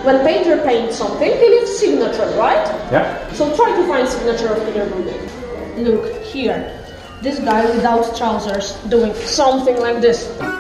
when painter paints something, he leaves signature, right? Yeah. So try to find signature of Peter Bruegel. Look, here. This guy without trousers doing something like this.